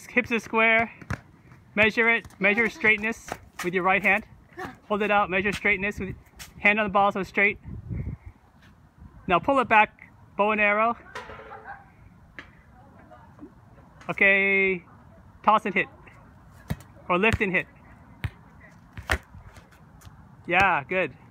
hips are square. Measure it. Measure straightness with your right hand. Hold it out. Measure straightness with hand on the ball so it's straight. Now pull it back. Bow and arrow. Okay. Toss and hit. Or lift and hit. Yeah, good.